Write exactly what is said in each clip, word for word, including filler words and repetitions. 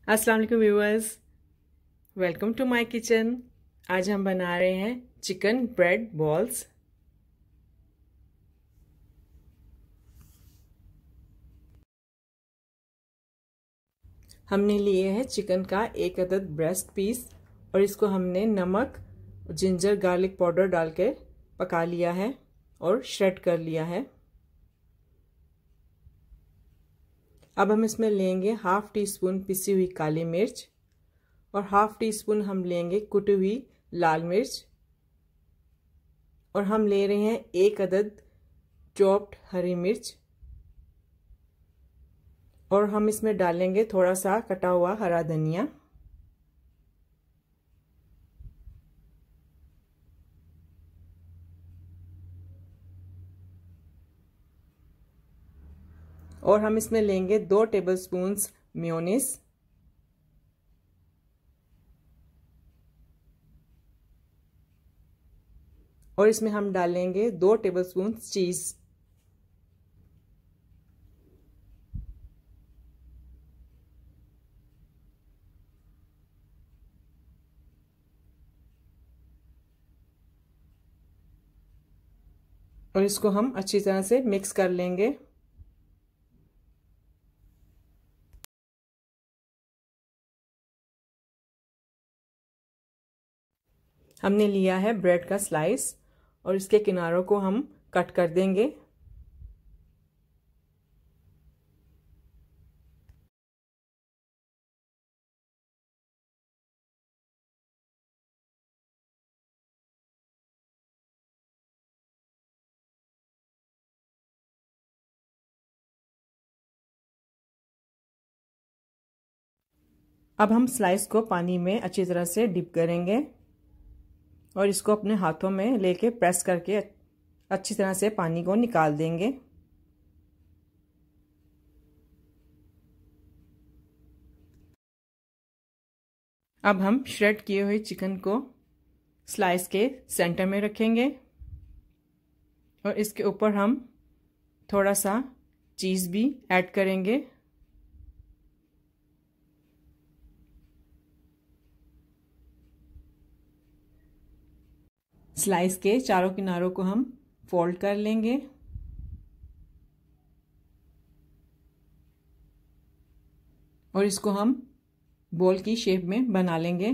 अस्सलाम वालेकुम viewers, welcome to my kitchen. आज हम बना रहे हैं चिकन ब्रेड बॉल्स। हमने लिए है चिकन का एक अदद ब्रेस्ट पीस और इसको हमने नमक, जिंजर गार्लिक पाउडर डाल के पका लिया है और श्रेड कर लिया है। अब हम इसमें लेंगे हाफ टी स्पून पिसी हुई काली मिर्च और हाफ टी स्पून हम लेंगे कुटी हुई लाल मिर्च और हम ले रहे हैं एक अदद चॉप्ड हरी मिर्च और हम इसमें डालेंगे थोड़ा सा कटा हुआ हरा धनिया। और हम इसमें लेंगे दो टेबलस्पून्स मेयोनीज और इसमें हम डालेंगे दो टेबलस्पून चीज। और इसको हम अच्छी तरह से मिक्स कर लेंगे। हमने लिया है ब्रेड का स्लाइस और इसके किनारों को हम कट कर देंगे। अब हम स्लाइस को पानी में अच्छी तरह से डिप करेंगे और इसको अपने हाथों में लेके प्रेस करके अच्छी तरह से पानी को निकाल देंगे। अब हम श्रेड किए हुए चिकन को स्लाइस के सेंटर में रखेंगे और इसके ऊपर हम थोड़ा सा चीज़ भी ऐड करेंगे। स्लाइस के चारों किनारों को हम फोल्ड कर लेंगे और इसको हम बॉल की शेप में बना लेंगे।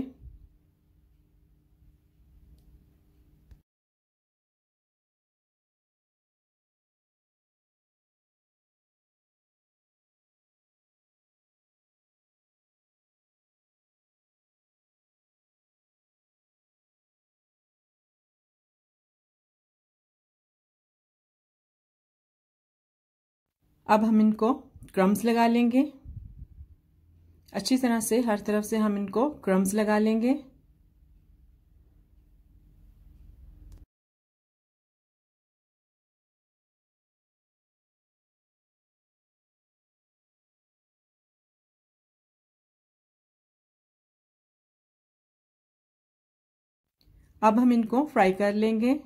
अब हम इनको क्रम्स लगा लेंगे। अच्छी तरह से हर तरफ से हम इनको क्रम्स लगा लेंगे। अब हम इनको फ्राई कर लेंगे।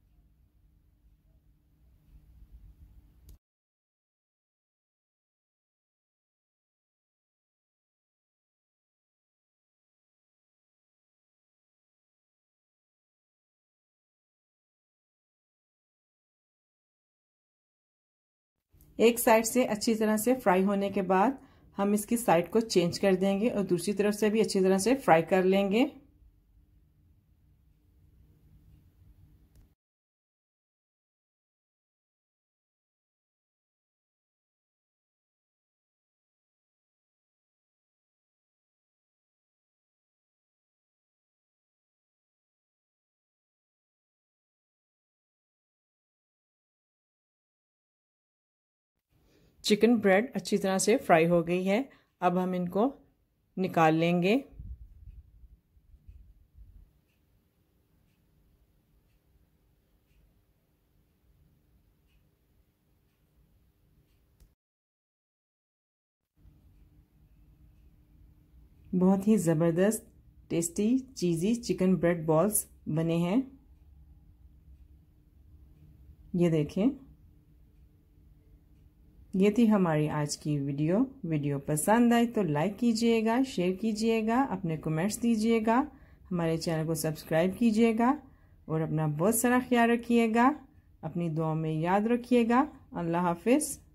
एक साइड से अच्छी तरह से फ्राई होने के बाद हम इसकी साइड को चेंज कर देंगे और दूसरी तरफ से भी अच्छी तरह से फ्राई कर लेंगे। चिकन ब्रेड अच्छी तरह से फ्राई हो गई है। अब हम इनको निकाल लेंगे। बहुत ही ज़बरदस्त tasty cheesy chicken bread balls बने हैं। ये देखें। ये थी हमारी आज की वीडियो। वीडियो पसंद आई तो लाइक कीजिएगा, शेयर कीजिएगा, अपने कमेंट्स दीजिएगा, हमारे चैनल को सब्सक्राइब कीजिएगा और अपना बहुत सारा ख्याल रखिएगा। अपनी दुआ में याद रखिएगा। अल्लाह हाफिज़।